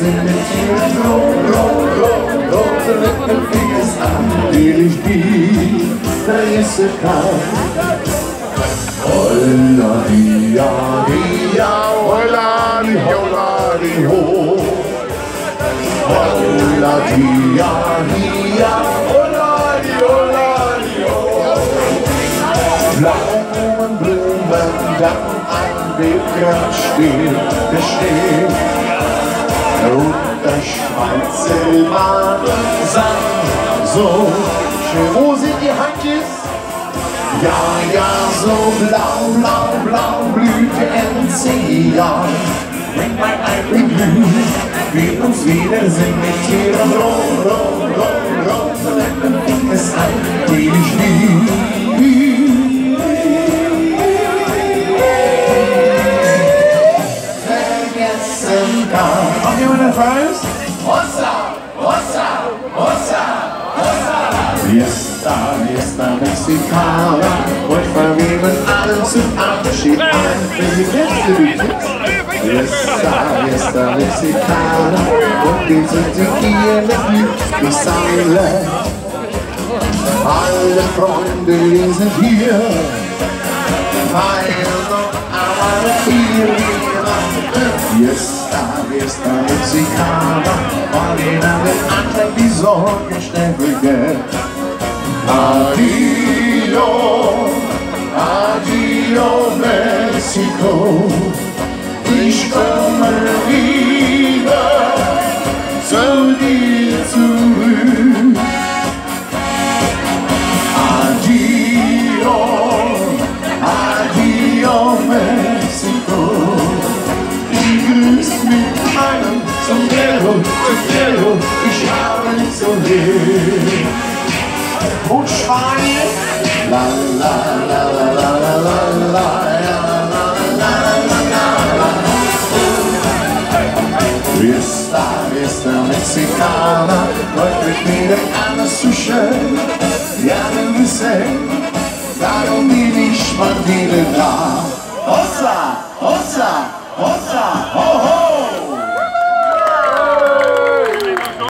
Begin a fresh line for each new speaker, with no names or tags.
sind mit dir rote Lippen fing es an, die ich nie vergessen kann. Holla dia dia, holla di holla di ho. Holla dia dia, holla di ho. Blumen dann an Wegrand stehen. Und der Schweizer Mann sang so schön, wo sind die Handjes? Ja, ja, so blau, blau, blau blüht der Enzian. Wenn mein Eibling blüht, wir uns wiedersehen mit Tieren, rot, Lippen fing es an, die ich lieb. Vergessen kann. Noch jemand der Preis? Hossa, hossa, hossa, hossa. Fiesta Mexicana, heute verweben alle zum Abschied ein. Wenn die Gäste die Tipps. Fiesta Mexicana, und die sind die hier mit die Seile. Alle Freunde, die sind hier, feiern noch alle vier. Fiesta Mexicana, und den anderen die Sorge schnell Adio, adio Mexiko, ich komme wieder zu dir zurück. Adio, adio Mexiko, ich grüß mit einem Sombrero, ich habe nicht so lieb. Und Spanien, la la la la la la la la la. Fiesta Mexicana, heute wird wieder alles zu schön. Ja, du wissen, darum bin ich mal wieder da. Hossa, hossa, hossa.